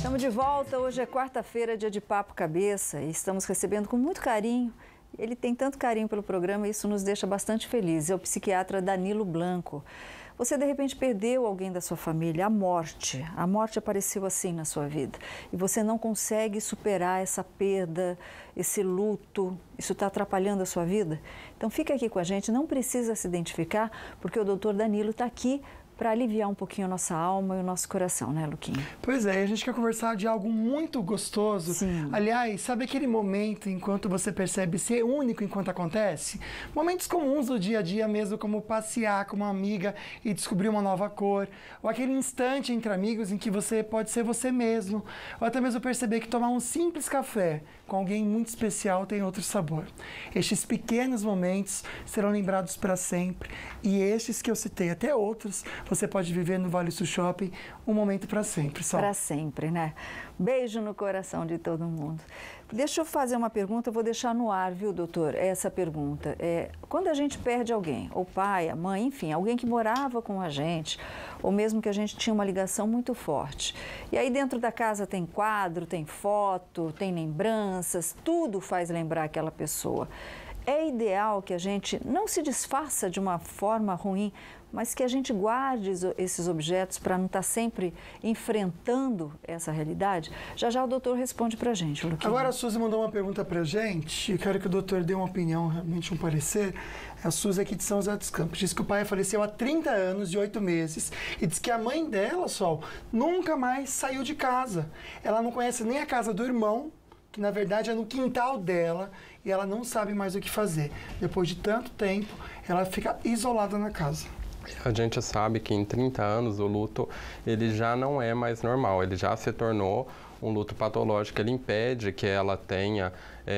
Estamos de volta, hoje é quarta-feira, dia de Papo Cabeça, e estamos recebendo com muito carinho. Ele tem tanto carinho pelo programa e isso nos deixa bastante felizes. É o psiquiatra Danilo Blanco. Você, de repente, perdeu alguém da sua família, a morte. A morte apareceu assim na sua vida. E você não consegue superar essa perda, esse luto. Isso está atrapalhando a sua vida? Então, fica aqui com a gente, não precisa se identificar, porque o doutor Danilo está aqui para aliviar um pouquinho a nossa alma e o nosso coração, né, Luquinha? Pois é, a gente quer conversar de algo muito gostoso. Sim. Aliás, sabe aquele momento enquanto você percebe ser único enquanto acontece? Momentos comuns do dia a dia mesmo, como passear com uma amiga e descobrir uma nova cor. Ou aquele instante entre amigos em que você pode ser você mesmo. Ou até mesmo perceber que tomar um simples café com alguém muito especial tem outro sabor. Estes pequenos momentos serão lembrados para sempre. E estes que eu citei, até outros, você pode viver no Vale Sul Shopping um momento para sempre. Para sempre, né? Beijo no coração de todo mundo. Deixa eu fazer uma pergunta, eu vou deixar no ar, viu, doutor? Essa pergunta. Quando a gente perde alguém, o pai, a mãe, enfim, alguém que morava com a gente, ou mesmo que a gente tinha uma ligação muito forte. E aí dentro da casa tem quadro, tem foto, tem lembranças, tudo faz lembrar aquela pessoa. É ideal que a gente não se desfaça de uma forma ruim, mas que a gente guarde esses objetos para não estar sempre enfrentando essa realidade? Já já o doutor responde para a gente, Luquinha. Agora a Suzy mandou uma pergunta para a gente, eu quero que o doutor dê uma opinião, realmente um parecer. A Suzy aqui de São José dos Campos diz que o pai faleceu há 30 anos e 8 meses e diz que a mãe dela, Sol, nunca mais saiu de casa. Ela não conhece nem a casa do irmão, que na verdade é no quintal dela, e ela não sabe mais o que fazer. Depois de tanto tempo, ela fica isolada na casa. A gente sabe que em 30 anos o luto ele já não é mais normal, ele já se tornou um luto patológico, ele impede que ela tenha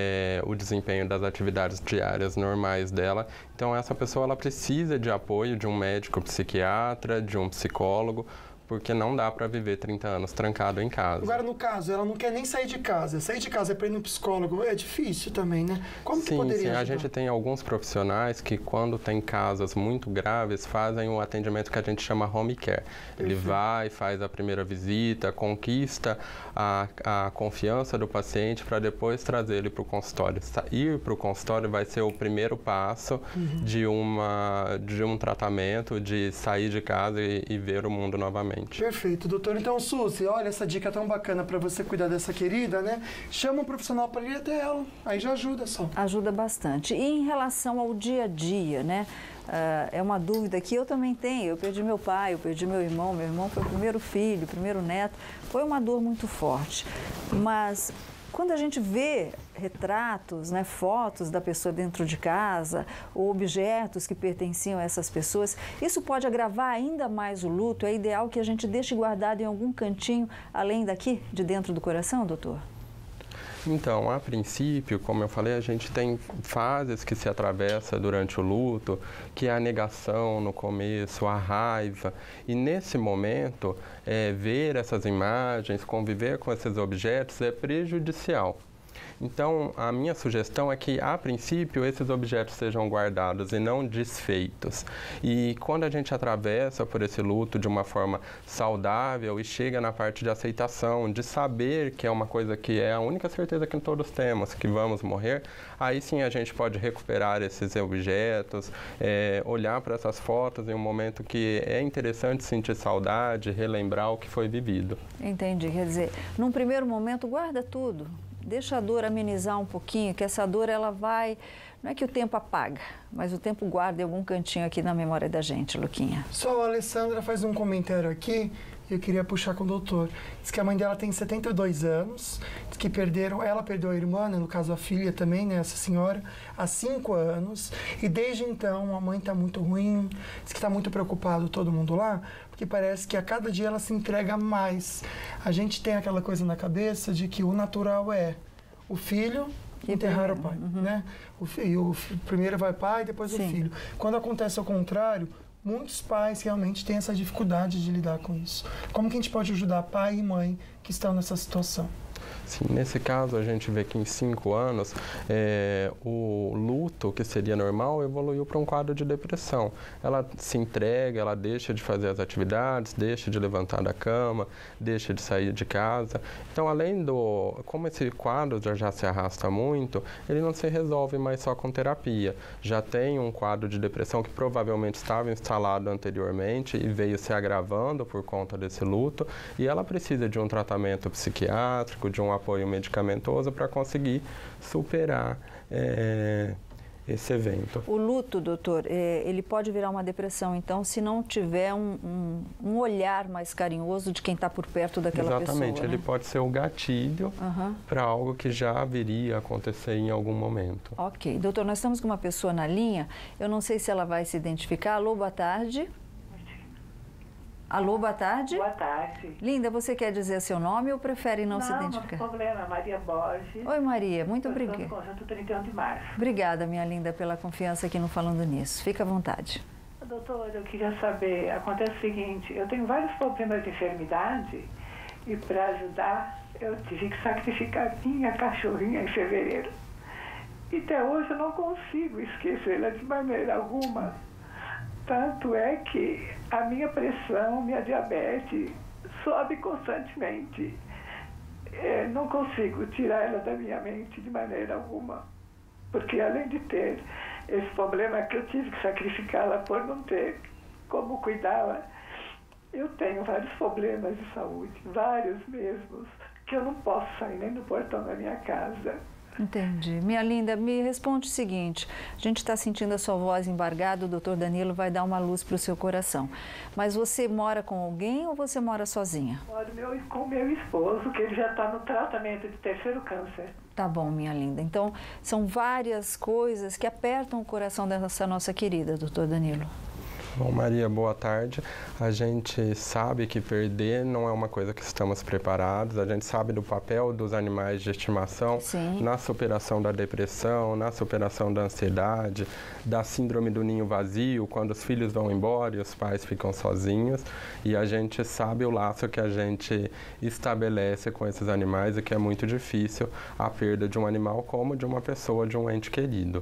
o desempenho das atividades diárias normais dela. Então essa pessoa ela precisa de apoio de um médico psiquiatra, de um psicólogo, porque não dá para viver 30 anos trancado em casa. Agora, no caso, ela não quer nem sair de casa. Sair de casa para ir no psicólogo é difícil também, né? Como que poderia ajudar? A gente tem alguns profissionais que, quando tem casos muito graves, fazem o atendimento que a gente chama home care. Ele vai, faz a primeira visita, conquista a confiança do paciente para depois trazer ele para o consultório. Ir para o consultório vai ser o primeiro passo de um tratamento, de sair de casa e ver o mundo novamente. Perfeito, doutor. Então, Suzy, olha, essa dica tão bacana para você cuidar dessa querida, né? Chama um profissional para ir até ela, aí já ajuda só. Ajuda bastante. E em relação ao dia a dia, né? É uma dúvida que eu também tenho. Eu perdi meu pai, eu perdi meu irmão foi o primeiro filho, o primeiro neto. Foi uma dor muito forte. Mas quando a gente vê retratos, né, fotos da pessoa dentro de casa, ou objetos que pertenciam a essas pessoas, isso pode agravar ainda mais o luto? É ideal que a gente deixe guardado em algum cantinho, além daqui, de dentro do coração, doutor? Então, a princípio, como eu falei, a gente tem fases que se atravessa durante o luto, que é a negação no começo, a raiva. E nesse momento, ver essas imagens, conviver com esses objetos é prejudicial. Então, a minha sugestão é que, a princípio, esses objetos sejam guardados e não desfeitos. E quando a gente atravessa por esse luto de uma forma saudável e chega na parte de aceitação, de saber que é uma coisa que é a única certeza que todos temos, que vamos morrer, aí sim a gente pode recuperar esses objetos, olhar para essas fotos em um momento que é interessante sentir saudade, relembrar o que foi vivido. Entendi. Quer dizer, num primeiro momento, guarda tudo. Deixa a dor amenizar um pouquinho, que essa dor ela vai... Não é que o tempo apaga, mas o tempo guarda em algum cantinho aqui na memória da gente, Luquinha. Só a Alessandra faz um comentário aqui, eu queria puxar com o doutor. Diz que a mãe dela tem 72 anos, diz que ela perdeu a irmã, né, no caso a filha também, né, essa senhora, há 5 anos. E desde então a mãe está muito ruim, diz que está muito preocupado todo mundo lá, porque parece que a cada dia ela se entrega mais. A gente tem aquela coisa na cabeça de que o natural é o filho enterrar o pai, né? O primeiro vai pai, depois o filho. Quando acontece ao contrário, muitos pais realmente têm essa dificuldade de lidar com isso. Como que a gente pode ajudar pai e mãe que estão nessa situação? Sim, nesse caso, a gente vê que em 5 anos, o luto, que seria normal, evoluiu para um quadro de depressão. Ela se entrega, ela deixa de fazer as atividades, deixa de levantar da cama, deixa de sair de casa. Então, como esse quadro já se arrasta muito, ele não se resolve mais só com terapia. Já tem um quadro de depressão que provavelmente estava instalado anteriormente e veio se agravando por conta desse luto, e ela precisa de um tratamento psiquiátrico, de um apoio medicamentoso para conseguir superar esse evento. O luto, doutor, ele pode virar uma depressão, então, se não tiver um olhar mais carinhoso de quem está por perto daquela pessoa. Exatamente, ele né? pode ser o gatilho para algo que já viria a acontecer em algum momento. Ok. Doutor, nós estamos com uma pessoa na linha, eu não sei se ela vai se identificar. Alô, boa tarde. Alô, boa tarde. Boa tarde. Linda, você quer dizer seu nome ou prefere não se identificar? Não, não tem problema. Maria Borges. Oi, Maria. Muito obrigada. Conjunto 31 de março. Obrigada, minha linda, pela confiança aqui no Falando Nisso. Fica à vontade. Doutora, eu queria saber, acontece o seguinte, eu tenho vários problemas de enfermidade e para ajudar eu tive que sacrificar minha cachorrinha em fevereiro. E até hoje eu não consigo esquecê-la de maneira alguma. Tanto é que a minha pressão, minha diabetes sobe constantemente. Não consigo tirar ela da minha mente de maneira alguma. Porque além de ter esse problema que eu tive que sacrificá-la por não ter como cuidá-la, eu tenho vários problemas de saúde, vários mesmos, que eu não posso sair nem do portão da minha casa. Entendi. Minha linda, me responde o seguinte, a gente está sentindo a sua voz embargada, o doutor Danilo vai dar uma luz para o seu coração. Mas você mora com alguém ou você mora sozinha? Moro com meu esposo, que ele já está no tratamento de 3º câncer. Tá bom, minha linda. Então, são várias coisas que apertam o coração dessa nossa querida, doutor Danilo. Bom, Maria, boa tarde. A gente sabe que perder não é uma coisa que estamos preparados. A gente sabe do papel dos animais de estimação na superação da depressão, na superação da ansiedade, da síndrome do ninho vazio, quando os filhos vão embora e os pais ficam sozinhos. E a gente sabe o laço que a gente estabelece com esses animais e que é muito difícil a perda de um animal como de uma pessoa, de um ente querido.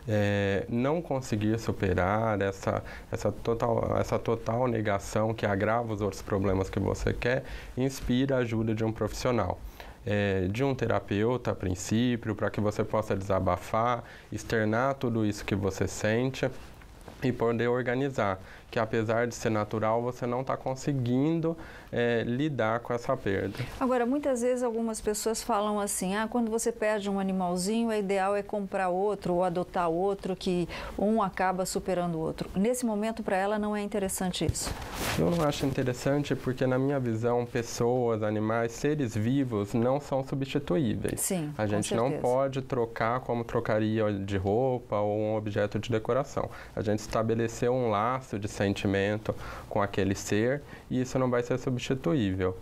Não conseguir superar essa total negação que agrava os outros problemas que você quer, inspira a ajuda de um profissional. De um terapeuta, a princípio, para que você possa desabafar, externar tudo isso que você sente e poder organizar, que apesar de ser natural, você não está conseguindo lidar com essa perda. Agora, muitas vezes algumas pessoas falam assim, quando você perde um animalzinho, o ideal é comprar outro ou adotar outro, que um acaba superando o outro. Nesse momento, para ela, não é interessante isso? Eu não acho interessante porque, na minha visão, pessoas, animais, seres vivos não são substituíveis. Sim, a gente não pode trocar como trocaria de roupa ou um objeto de decoração. A gente estabeleceu um laço de sentimento com aquele ser e isso não vai ser substituível.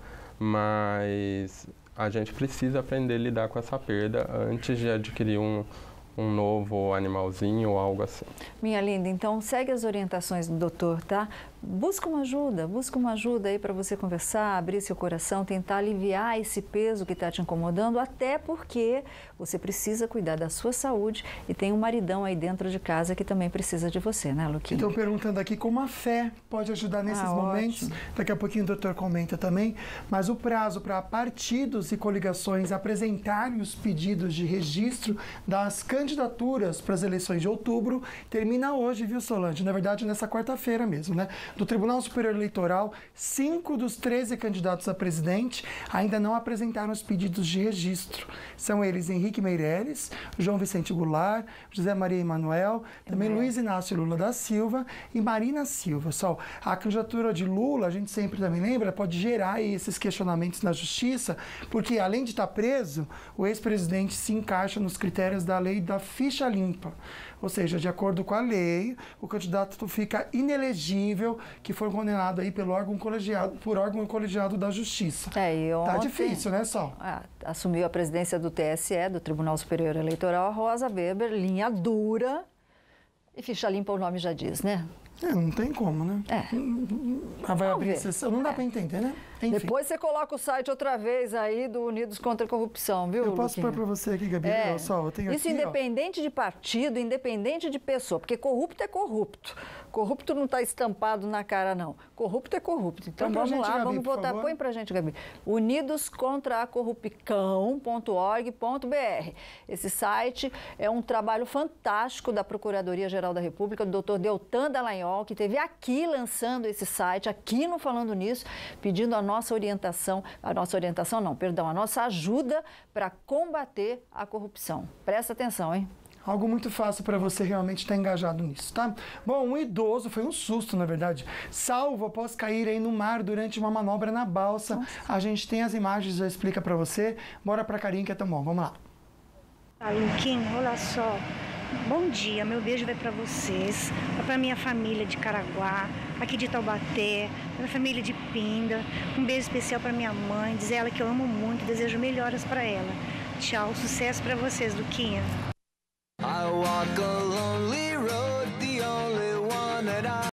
Mas a gente precisa aprender a lidar com essa perda antes de adquirir um novo animalzinho ou algo assim. Minha linda, então segue as orientações do doutor, tá? Busca uma ajuda aí para você conversar, abrir seu coração, tentar aliviar esse peso que está te incomodando, até porque você precisa cuidar da sua saúde e tem um maridão aí dentro de casa que também precisa de você, né, Luquinha? Estou perguntando aqui como a fé pode ajudar nesses momentos. Ótimo. Daqui a pouquinho o doutor comenta também, mas o prazo para partidos e coligações apresentarem os pedidos de registro das candidaturas para as eleições de outubro termina hoje, viu, Solange? Na verdade, nessa quarta-feira mesmo, né? Do Tribunal Superior Eleitoral, 5 dos 13 candidatos a presidente ainda não apresentaram os pedidos de registro. São eles Henrique Meirelles, João Vicente Goulart, José Maria Emanuel, também Luiz Inácio Lula da Silva e Marina Silva. Só a candidatura de Lula, a gente sempre também lembra, pode gerar esses questionamentos na justiça, porque além de estar preso, o ex-presidente se encaixa nos critérios da lei da ficha limpa. Ou seja, de acordo com a lei, o candidato fica inelegível que for condenado aí por órgão colegiado da Justiça. E ontem, tá difícil, né, Sol? Assumiu a presidência do TSE, do Tribunal Superior Eleitoral, a Rosa Weber, linha dura. E ficha limpa o nome já diz, né? Não tem como, né? Vai abrir exceção, não dá para entender, né? Enfim. Depois você coloca o site outra vez aí do Unidos contra a Corrupção, viu, Eu posso pôr para você aqui, Gabi? Eu tenho isso aqui, independente de partido, independente de pessoa, porque corrupto é corrupto. Corrupto não está estampado na cara, não. Corrupto é corrupto. Então vamos lá, Gabi, vamos votar. Põe pra gente, Gabi. unidoscontraacorrupcão.org.br. Esse site é um trabalho fantástico da Procuradoria-Geral da República, do doutor Deltan Dallagnol, que esteve aqui lançando esse site, aqui no Falando Nisso, pedindo a nossa ajuda para combater a corrupção. Presta atenção, hein? Algo muito fácil para você realmente estar engajado nisso, tá? Bom, um idoso, foi um susto, na verdade, salvo após cair aí no mar durante uma manobra na balsa. Nossa. A gente tem as imagens, já explica para você. Bora pra carinha que é tão bom, vamos lá. Luquinho, olha só. Bom dia, meu beijo vai para vocês, para minha família de Caraguá, aqui de Taubaté, minha família de Pinda. Um beijo especial para minha mãe, dizer ela que eu amo muito, desejo melhoras para ela. Tchau, sucesso para vocês, Luquinha. I walk